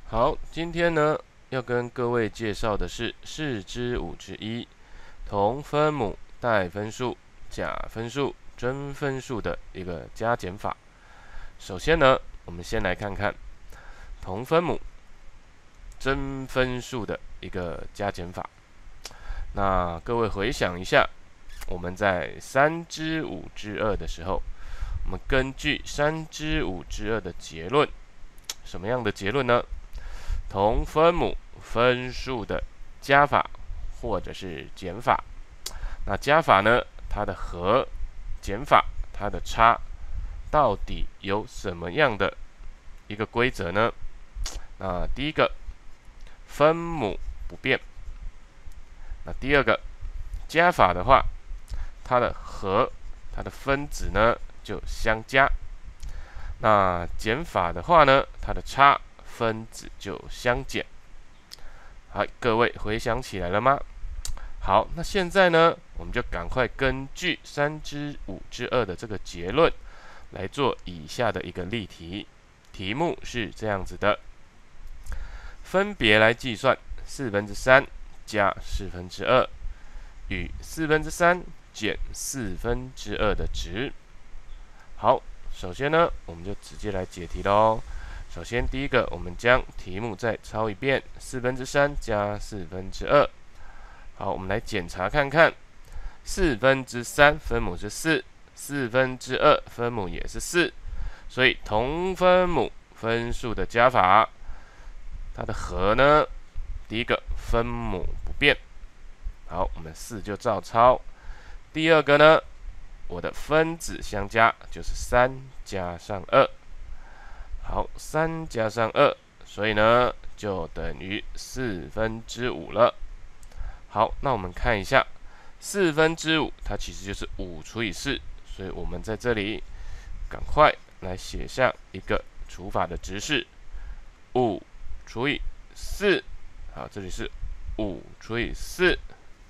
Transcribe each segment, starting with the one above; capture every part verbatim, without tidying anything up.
好，今天呢要跟各位介绍的是四之五之一同分母带分数、假分数、真分数的一个加减法。首先呢，我们先来看看同分母真分数的一个加减法。那各位回想一下，我们在三之五之二的时候，我们根据三之五之二的结论，什么样的结论呢？同分母分数的加法或者是减法。那加法呢，它的和；减法它的差，到底有什么样的一个规则呢？那第一个，分母不变。那第二个，加法的话，它的和，它的分子呢就相加。那减法的话呢，它的差，分子就相减。好，各位回想起来了吗？好，那现在呢，我们就赶快根据三之五之二的这个结论来做以下的一个例题。题目是这样子的，分别来计算四分之三加四分之二与四分之三减四分之二的值。好，首先呢，我们就直接来解题喽。首先，第一个，我们将题目再抄一遍：四分之三加四分之二。好，我们来检查看看，四分之三分母是四，四分之二分母也是四，所以同分母分数的加法，它的和呢，第一个分母不变，好，我们四就照抄。第二个呢，我的分子相加就是三加上二。好，三加上二，所以呢就等于四分之五了。好，那我们看一下，四分之五它其实就是五除以四，所以我们在这里赶快来写上一个除法的值式，五除以四。好，这里是五除以四。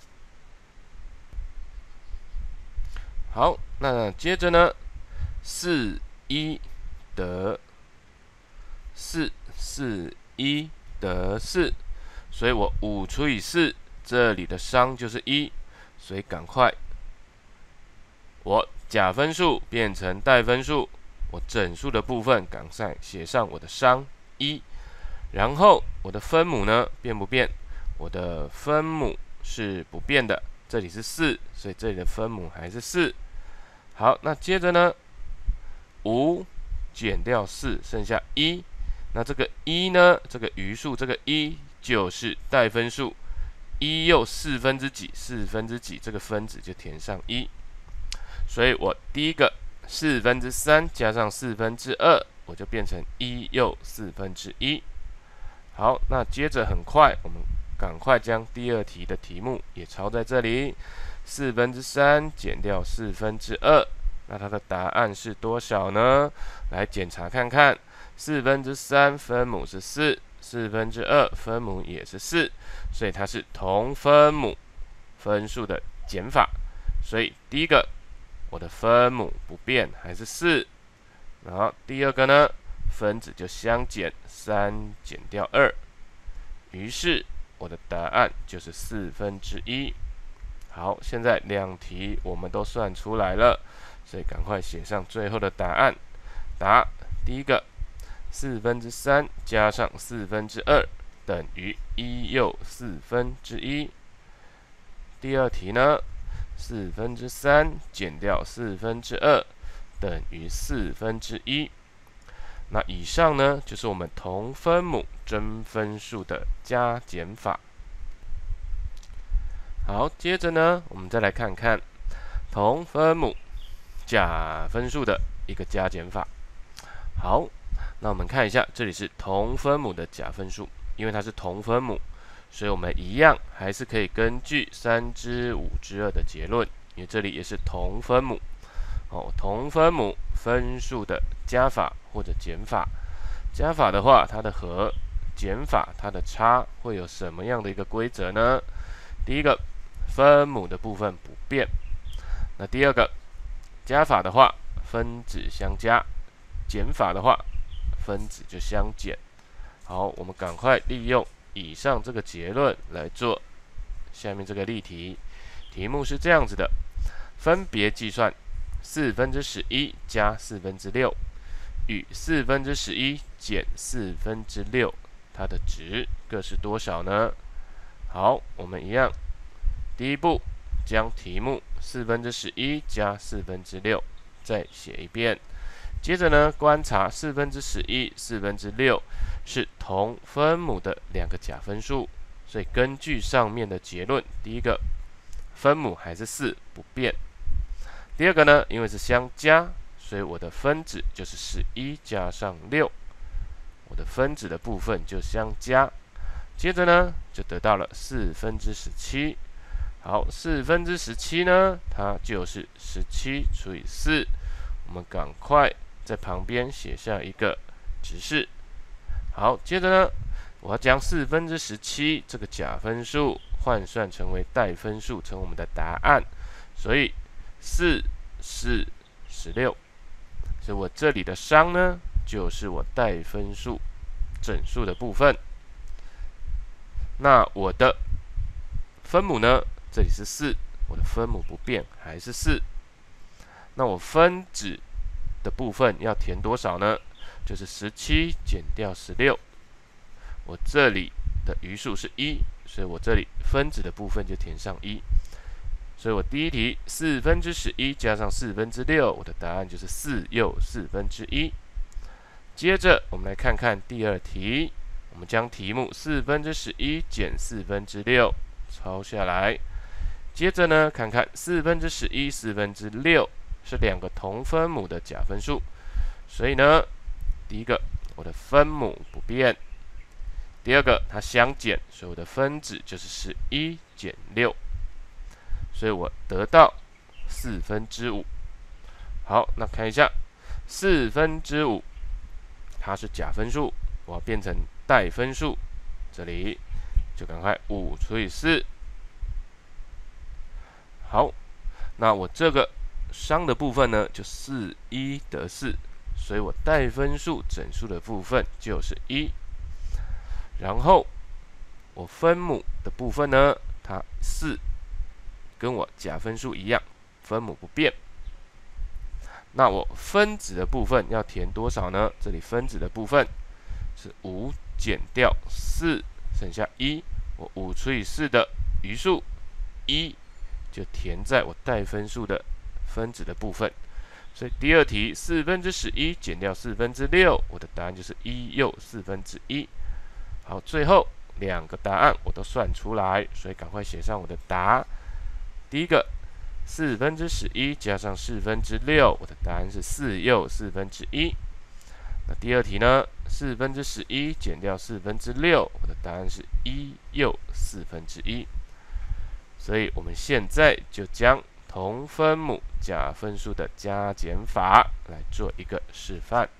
好，那接着呢，四一得四，四一得四，所以我五除以四，这里的商就是一，所以赶快，我假分数变成带分数，我整数的部分赶快写上我的商一，然后我的分母呢变不变？我的分母是不变的，这里是四，所以这里的分母还是四。好，那接着呢，五减掉四，剩下一。那这个一呢，这个余数，这个一就是带分数，一又四分之几，四分之几，这个分子就填上一。所以我第一个四分之三加上四分之二，我就变成一又四分之一。好，那接着很快，我们赶快将第二题的题目也抄在这里。四分之三减掉四分之二，那它的答案是多少呢？来检查看看。四分之三分母是四，四分之二分母也是四，所以它是同分母分数的减法。所以第一个，我的分母不变，还是四。然后第二个呢，分子就相减，三减掉二，于是我的答案就是四分之一。好，现在两题我们都算出来了，所以赶快写上最后的答案。答第一个，四分之三加上四分之二等于一又四分之一。第二题呢，四分之三减掉四分之二等于四分之一。那以上呢，就是我们同分母真分数的加减法。好，接着呢，我们再来看看同分母假分数的一个加减法。好，那我们看一下，这里是同分母的假分数，因为它是同分母，所以我们一样还是可以根据三之五之二的结论，因为这里也是同分母。哦，同分母分数的加法或者减法。加法的话，它的和；减法它的差，会有什么样的一个规则呢？第一个，分母的部分不变。那第二个，加法的话，分子相加；减法的话，分子就相减。 好，我们赶快利用以上这个结论来做下面这个例题。题目是这样子的：分别计算四分之十一加四分之六与四分之十一减四分之六，它的值各是多少呢？好，我们一样，第一步将题目四分之十一加四分之六再写一遍。接着呢，观察四分之十一、四分之六是同分母的两个假分数，所以根据上面的结论，第一个分母还是四不变。第二个呢，因为是相加，所以我的分子就是十一加上六，我的分子的部分就相加。接着呢，就得到了四分之十七。好，四分之十七呢，它就是十七除以四。我们赶快在旁边写下一个直式。好，接着呢，我要将四分之十七这个假分数换算成为代分数，成为我们的答案。所以四是十六，所以我这里的商呢，就是我代分数整数的部分。那我的分母呢，这里是四，我的分母不变，还是四。那我分子的部分要填多少呢？就是十七减掉十六。我这里的余数是一，所以我这里分子的部分就填上一。所以我第一题四分之十一加上四分之六，我的答案就是四又四分之一。接着我们来看看第二题，我们将题目四分之十一减四分之六抄下来。接着呢，看看四分之十一、四分之六是两个同分母的假分数，所以呢，第一个我的分母不变，第二个它相减，所以我的分子就是十一减六，所以我得到四分之五。好，那看一下四分之五，它是假分数，我要变成代分数，这里就赶快五除以四。好，那我这个商的部分呢，就四一得四，所以我代分数整数的部分就是一。然后我分母的部分呢，它四跟我假分数一样，分母不变。那我分子的部分要填多少呢？这里分子的部分是五减掉四，剩下一。我五除以四的余数一，就填在我代分数的分子的部分。所以第二题四分之十一减掉四分之六，我的答案就是一又四分之一。好，最后两个答案我都算出来，所以赶快写上我的答。第一个四分之十一加上四分之六，我的答案是四又四分之一。那第二题呢，四分之十一减掉四分之六，我的答案是一又四分之一。所以我们现在就将同分母假分数的加减法来做一个示范。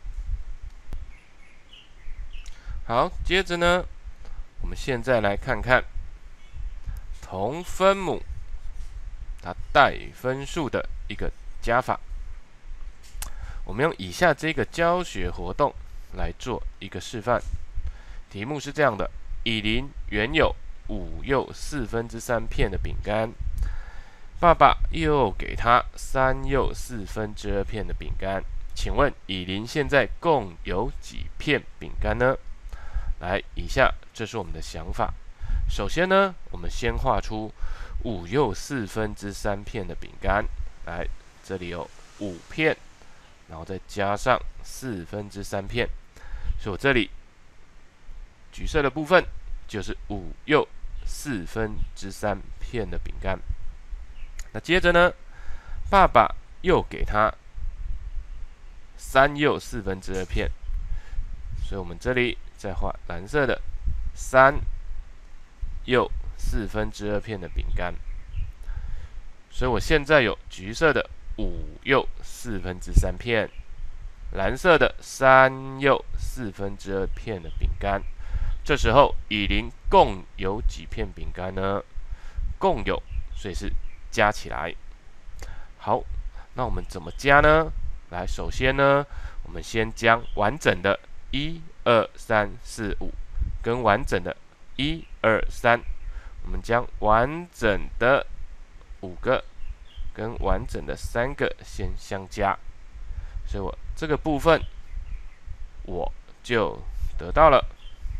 好，接着呢，我们现在来看看同分母它代分数的一个加法。我们用以下这个教学活动来做一个示范。题目是这样的：以琳原有五又四分之三片的饼干，爸爸又给他三又四分之二片的饼干。请问以琳现在共有几片饼干呢？来，以下这是我们的想法。首先呢，我们先画出五又四分之三片的饼干。来，这里有五片，然后再加上四分之三片，所以我这里橘色的部分就是五又四分之三片的饼干。那接着呢，爸爸又给他三又四分之二片，所以我们这里再画蓝色的三又四分之二片的饼干。所以我现在有橘色的五又四分之三片，蓝色的三又四分之二片的饼干。这时候以琳共有几片饼干呢？共有，所以是加起来。好，那我们怎么加呢？来，首先呢，我们先将完整的一、 二三四五跟完整的一二三，我们将完整的五个跟完整的三个先相加，所以我这个部分我就得到了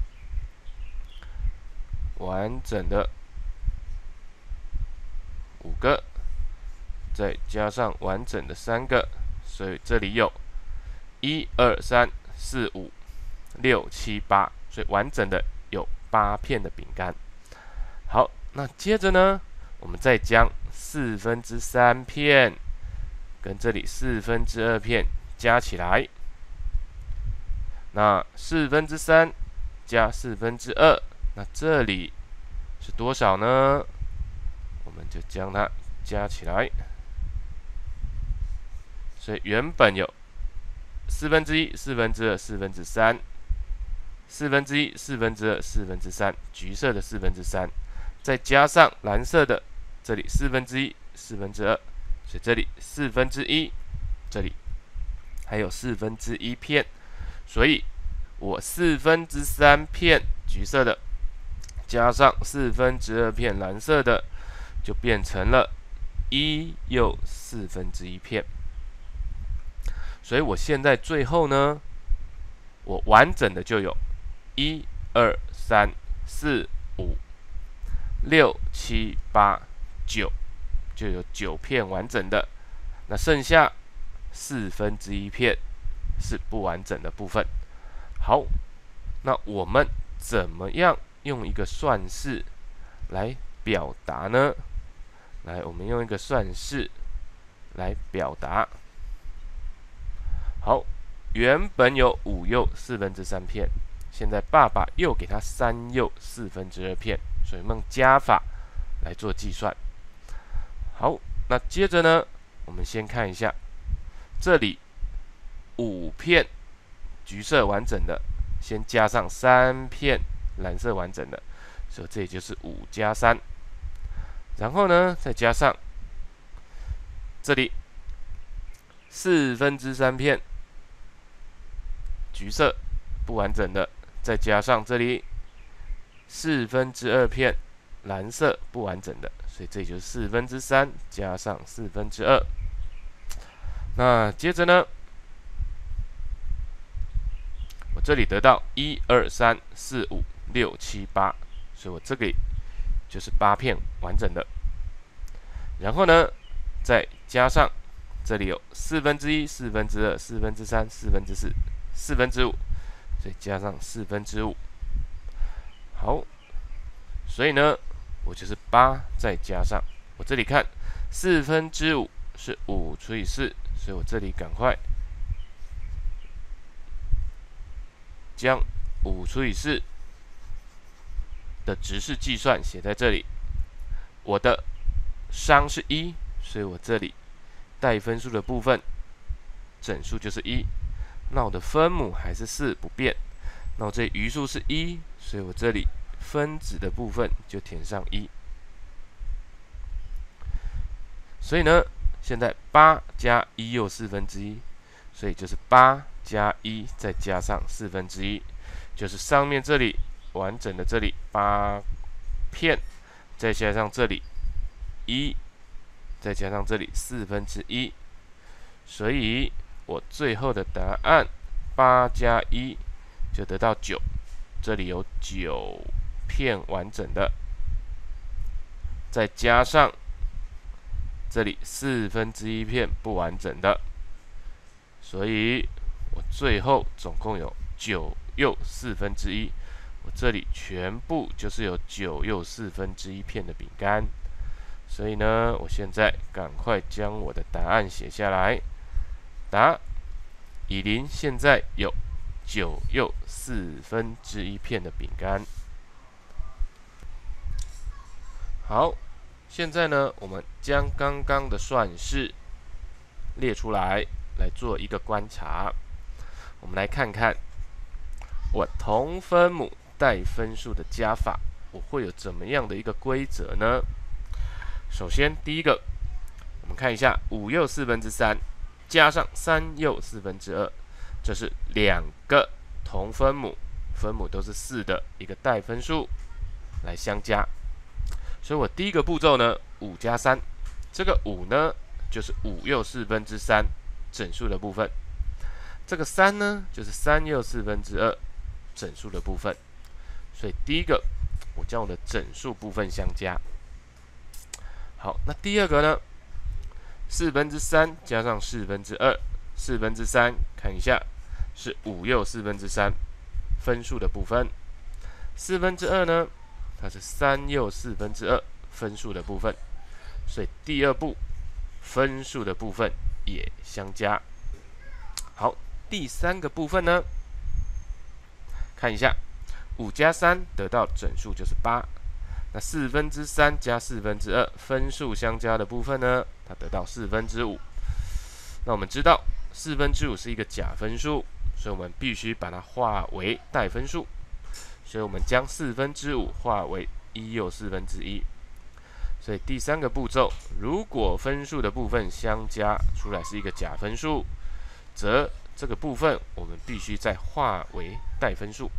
完整的五个，再加上完整的三个，所以这里有一二三四五六七八，所以完整的有八片的饼干。好，那接着呢，我们再将四分之三片跟这里四分之二片加起来，那四分之三加四分之二，那这里是多少呢？我们就将它加起来，所以原本有四分之一、四分之二、四分之三、四分之一、四分之二、四分之三，橘色的四分之三，再加上蓝色的，这里四分之一、四分之二，所以这里四分之一，这里还有四分之一片，所以我四分之三片橘色的，加上四分之二片蓝色的，就变成了一又四分之一片。所以我现在最后呢，我完整的就有一二三四五六七八九，就有九片完整的，那剩下四分之一片是不完整的部分。好，那我们怎么样用一个算式来表达呢？来，我们用一个算式来表达。好，原本有五又四分之三片，现在爸爸又给他三又四分之二片，所以我们用加法来做计算。好，那接着呢，我们先看一下，这里五片橘色完整的，先加上三片蓝色完整的，所以这也就是五加三。然后呢，再加上这里四分之三片橘色不完整的，再加上这里四分之二片蓝色不完整的，所以这就是四分之三加上四分之二。那接着呢，我这里得到一二三四五六七八，所以我这个就是八片完整的。然后呢，再加上这里有四分之一、四分之二、四分之三、四分之四、四分之五，所以加上四分之五。好，所以呢，我就是八再加上我这里看四分之五是五除以四，所以我这里赶快将五除以四的直式计算写在这里。我的商是一，所以我这里带分数的部分整数就是一。那我的分母还是四不变。那我这里余数是一，所以我这里分子的部分就填上一。所以呢，现在八加一又四分之一，所以就是八加一再加上四分之一，就是上面这里完整的这里八片，再加上这里一，再加上这里四分之一，所以我最后的答案八加一就得到九，这里有九片完整的，再加上这里四分之一片不完整的，所以我最后总共有九又四分之一，我这里全部就是有九又四分之一片的饼干。所以呢，我现在赶快将我的答案写下来。答：以琳现在有九又四分之一片的饼干。好，现在呢，我们将刚刚的算式列出来，来做一个观察。我们来看看我同分母带分数的加法，我会有怎么样的一个规则呢？首先，第一个，我们看一下五又四分之三加上三又四分之二，这是两个同分母，分母都是四的一个代分数来相加。所以我第一个步骤呢，五加三，这个五呢就是五又四分之三整数的部分，这个三呢就是三又四分之二整数的部分。所以第一个我将我的整数部分相加。好，那第二个呢，四分之三加上四分之二，四分之三看一下是五又四分之三分数的部分，四分之二呢，它是三又四分之二分数的部分。所以第二步分数的部分也相加。好，第三个部分呢，看一下五加三得到整数就是八，那四分之三加四分之二分数相加的部分呢，它得到四分之五。那我们知道四分之五是一个假分数，所以我们必须把它化为代分数。所以我们将四分之五化为一又四分之一。所以第三个步骤，如果分数的部分相加出来是一个假分数，则这个部分我们必须再化为代分数。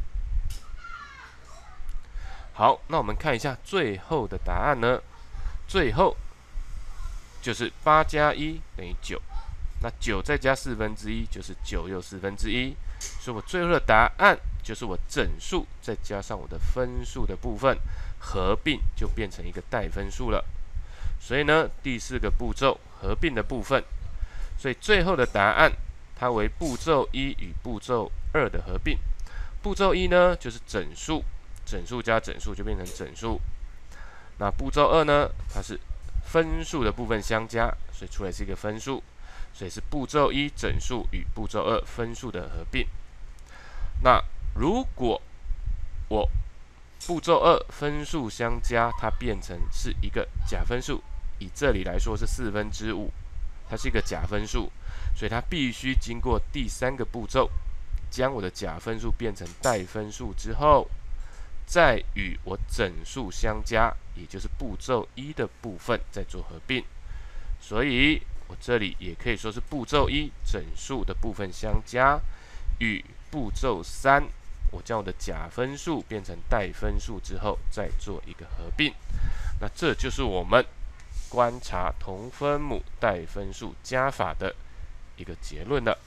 好，那我们看一下最后的答案呢？最后就是八加一等于九，那九再加四分之一就是九又四分之一，所以我最后的答案就是我整数再加上我的分数的部分合并，就变成一个代分数了。所以呢，第四个步骤合并的部分，所以最后的答案它为步骤一与步骤二的合并。步骤一呢就是整数，整数加整数就变成整数。那步骤二呢，它是分数的部分相加，所以出来是一个分数，所以是步骤一整数与步骤二分数的合并。那如果我步骤二分数相加，它变成是一个假分数，以这里来说是四分之五，它是一个假分数，所以它必须经过第三个步骤，将我的假分数变成代分数之后，再与我整数相加，也就是步骤一的部分再做合并。所以我这里也可以说是步骤一整数的部分相加，与步骤三我将我的假分数变成代分数之后再做一个合并。那这就是我们观察同分母代分数加法的一个结论了。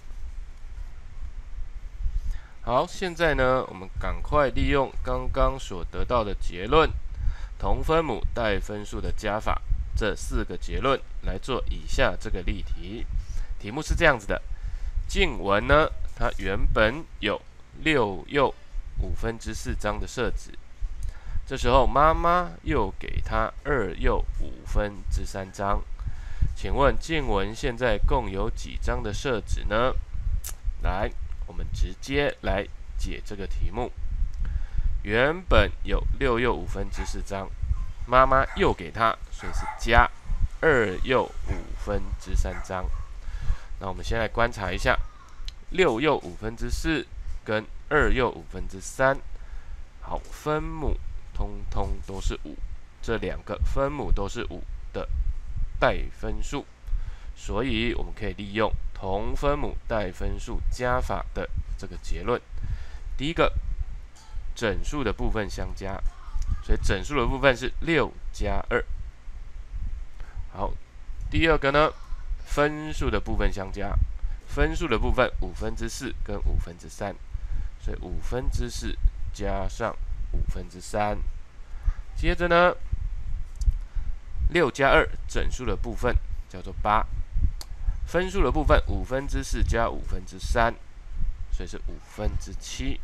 好，现在呢，我们赶快利用刚刚所得到的结论，同分母代分数的加法这四个结论来做以下这个例题。题目是这样子的：静雯呢，它原本有六又五分之四张的色纸，这时候妈妈又给她二又五分之三张。请问静雯现在共有几张的色纸呢？来，我们直接来解这个题目。原本有六又五分之四张，妈妈又给她，所以是加二又五分之三张。那我们先来观察一下，六又五分之四跟二又五分之三，好，分母通通都是五，这两个分母都是五的代分数，所以我们可以利用同分母代分数加法的这个结论。第一个，整数的部分相加，所以整数的部分是六加二。好，第二个呢，分数的部分相加，分数的部分五分之四跟五分之三，所以五分之四加上五分之三。接着呢，六加二整数的部分叫做八，分数的部分五分之四加五分之三，所以是五分之七。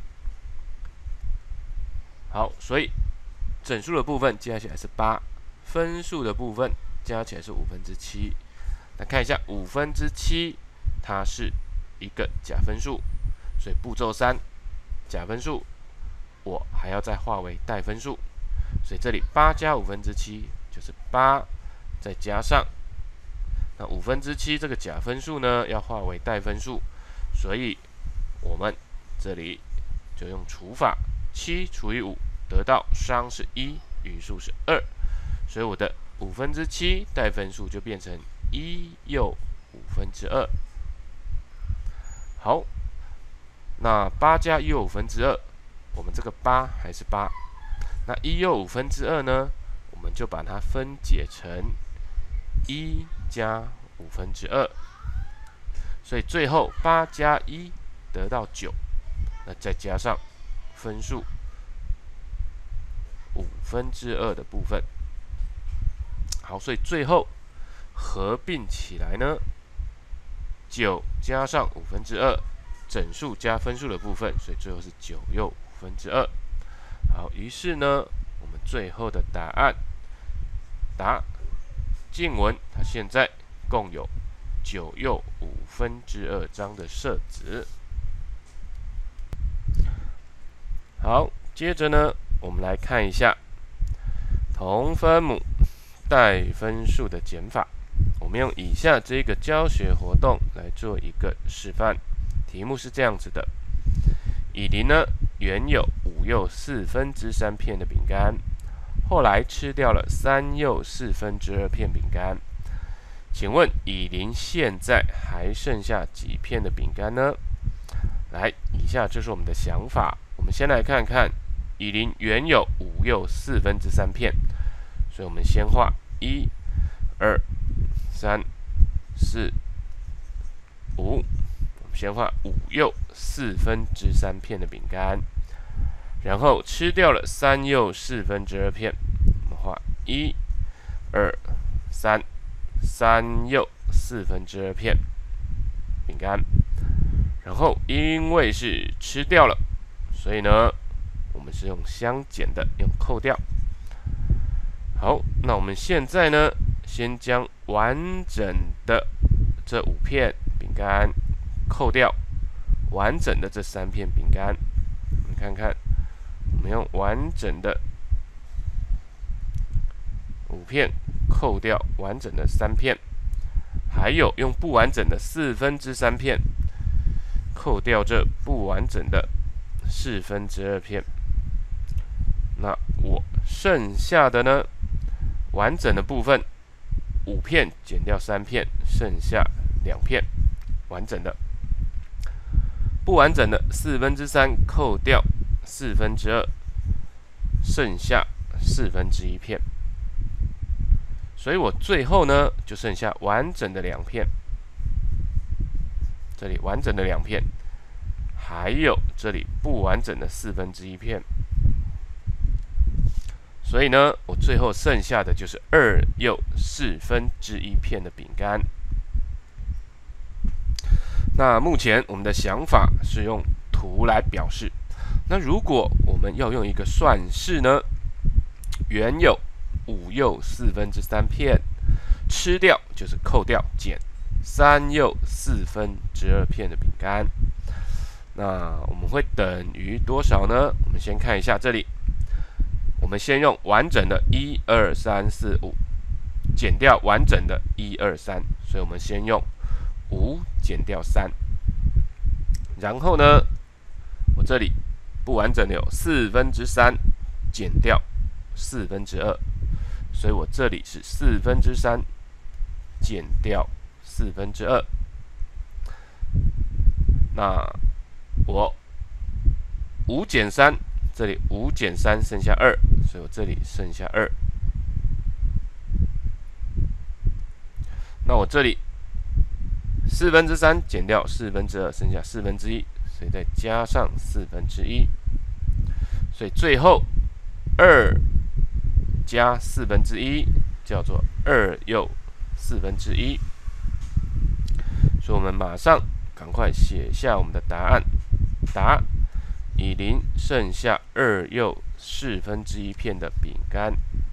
好，所以整数的部分加起来是八，分数的部分加起来是五分之七。那看一下五分之七，它是一个假分数，所以步骤三假分数，我还要再化为代分数，所以这里八加五分之七就是八，再加上那五分之七这个假分数呢，要化为代分数，所以我们这里就用除法，七除以五得到商是一，余数是二，所以我的五分之七代分数就变成一又五分之二。好， 那八加一又五分之二，我们这个八还是八。那一又五分之二呢，我们就把它分解成一加五分之二。所以最后八加一得到九，那再加上分数五分之二的部分。好，所以最后合并起来呢，九加上五分之二，整数加分数的部分，所以最后是九又五分之二。好，于是呢，我们最后的答案答静雯，它现在共有九又五分之二张的色纸。好，接着呢，我们来看一下同分母带分数的减法。我们用以下这个教学活动来做一个示范。题目是这样子的：以琳呢原有五又四分之三片的饼干，后来吃掉了三又四分之二片饼干。请问以琳现在还剩下几片的饼干呢？来，以下就是我们的想法。我们先来看看以琳原有五又四分之三片，所以我们先画一、二、三、四、五。我们先画五又四分之三片的饼干，然后吃掉了三又四分之二片。我们画一、二、三。三又四分之二片饼干，然后因为是吃掉了，所以呢，我们是用相减的，用扣掉。好，那我们现在呢，先将完整的这五片饼干扣掉完整的这三片饼干。我们看看，我们用完整的五片扣掉完整的三片，还有用不完整的四分之三片扣掉这不完整的四分之二片。那我剩下的呢，完整的部分五片减掉三片，剩下两片完整的。不完整的四分之三扣掉四分之二，剩下四分之一片。所以我最后呢，就剩下完整的两片，这里完整的两片，还有这里不完整的四分之一片。所以呢，我最后剩下的就是二又四分之一片的饼干。那目前我们的想法是用图来表示。那如果我们要用一个算式呢，原有五又四分之三片，吃掉就是扣掉减三又四分之二片的饼干。那我们会等于多少呢？我们先看一下这里，我们先用完整的一二三四五减掉完整的一二三，所以我们先用五减掉三。然后呢，我这里不完整的有四分之三减掉四分之二。所以我这里是四分之三减掉四分之二。那我五减三，这里五减三剩下二，所以我这里剩下二。那我这里四分之三减掉四分之二，剩下四分之一，所以再加上四分之一。所以最后二加四分之一叫做二又四分之一，所以我们马上赶快写下我们的答案。答：以琳剩下二又四分之一片的饼干。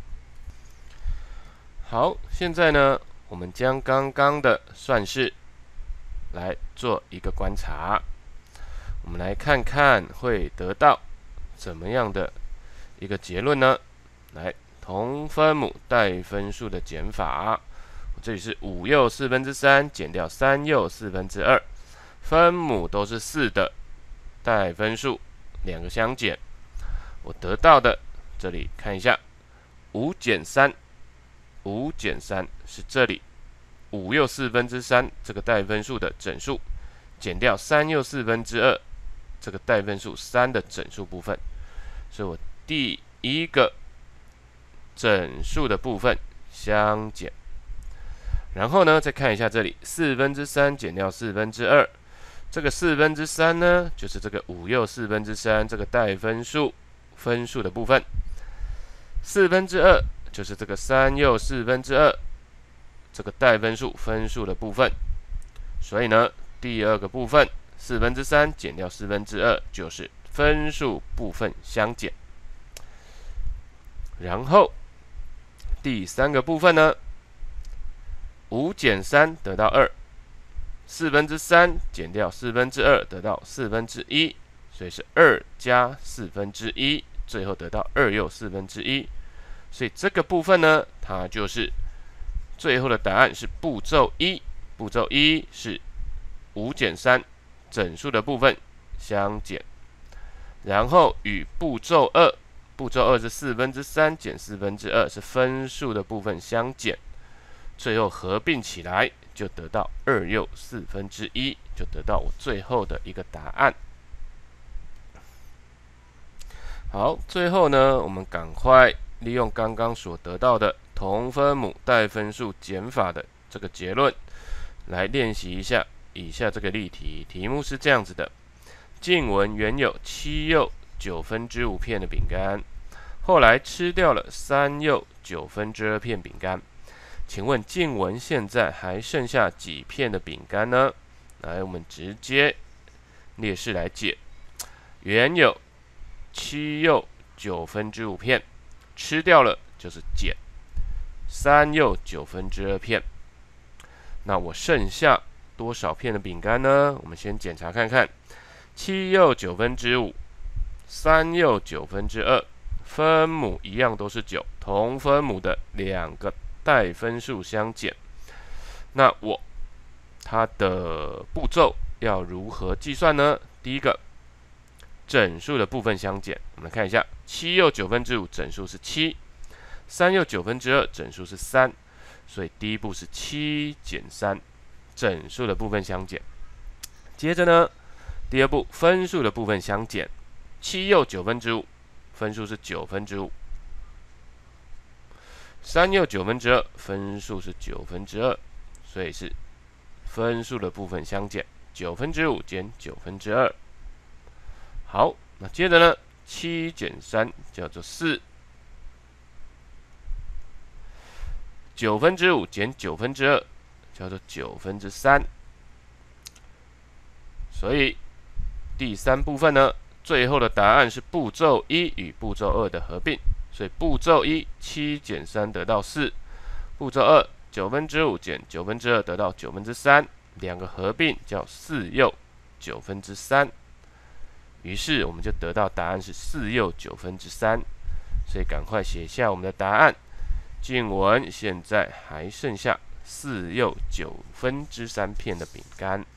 好，现在呢，我们将刚刚的算式来做一个观察，我们来看看会得到怎么样的一个结论呢？来。同分母带分数的减法，这里是五又四分之三减掉三又四分之二，分母都是四的，带分数两个相减，我得到的这里看一下，五减三，五减三是这里五又四分之三这个带分数的整数，减掉三又四分之二这个带分数三的整数部分，所以我第一个整数的部分相减。然后呢，再看一下这里，四分之三减掉四分之二，这个四分之三呢，就是这个五又四分之三这个带分数分数的部分，四分之二就是这个三又四分之二这个带分数分数的部分。所以呢，第二个部分四分之三减掉四分之二就是分数部分相减。然后第三个部分呢，五减三得到二，四分之三减掉四分之二得到四分之一，所以是二加四分之一，最后得到二又四分之一。所以这个部分呢，它就是最后的答案是步骤一。步骤一是五减三整数的部分相减，然后与步骤二，步骤二是四分之三减四分之二是分数的部分相减，最后合并起来就得到二又四分之一，就得到我最后的一个答案。好，最后呢，我们赶快利用刚刚所得到的同分母带分数减法的这个结论，来练习一下以下这个例题。题目是这样子的：静文原有七又九分之五片的饼干，后来吃掉了三又九分之二片饼干。请问静文现在还剩下几片的饼干呢？来，我们直接列式来解。原有七又九分之五片，吃掉了就是减三又九分之二片。那我剩下多少片的饼干呢？我们先检查看看，七又九分之五，三又九分之二，分母一样都是九，同分母的两个带分数相减。那我它的步骤要如何计算呢？第一个，整数的部分相减，我们来看一下，七又九分之五整数是七，三又九分之二整数是三，所以第一步是七减三，整数的部分相减。接着呢，第二步分数的部分相减，七又九分之五，分数是九分之五，三又九分之二，分数是九分之二，所以是分数的部分相减，九分之五减九分之二。好，那接着呢，七减三叫做四，九分之五减九分之二叫做九分之三。所以第三部分呢，最后的答案是步骤一与步骤二的合并。所以步骤一七减三得到四，步骤二九分之五减九分之二得到九分之三，两个合并叫四又九分之三。于是我们就得到答案是四又九分之三。所以赶快写下我们的答案。静文现在还剩下四又九分之三片的饼干。